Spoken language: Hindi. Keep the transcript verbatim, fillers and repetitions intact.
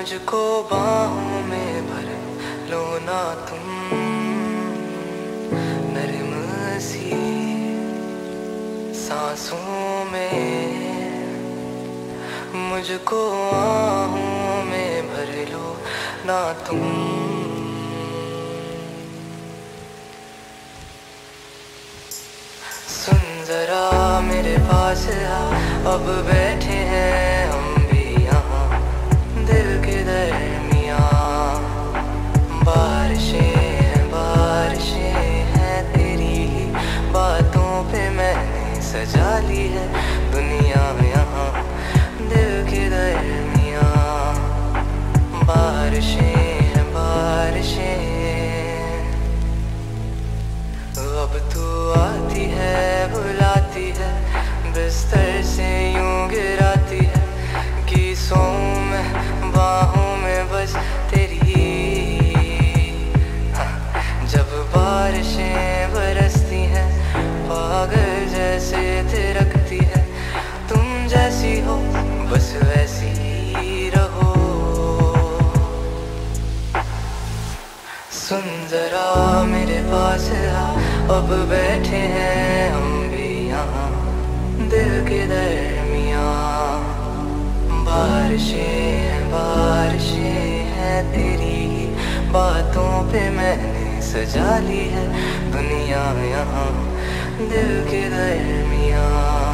मुझको बाहों में भर लो ना तुम, नरम सी सांसों में मुझको आहों में भर लो ना तुम। सुन जरा मेरे पास आ, अब बैठे हैं हम भी यहाँ दिल के दरमियाँ। बारिशें हैं बारिशें हैं तेरी ही बातों पे मैंने सजा ली है दुनिया यहाँ दिल के दरमियाँ। बारिशें हैं बारिशें अब तू आती है बुलाती है बिस्तर से यूं गिराती है कि सोऊं मैं बाहों में बस तेरी। हाँ, जब बारिशें बरसती हैं पागल जैसे थिरकती है तुम जैसी हो बस वैसी ही रहो। सुन जरा मेरे पास आ, अब बैठे हैं हम भी यहाँ दिल के दरमियाँ। बारिशें हैं बारिशें हैं तेरी ही बातों पे मैंने सजा ली है दुनिया यहाँ दिल के दरमियाँ।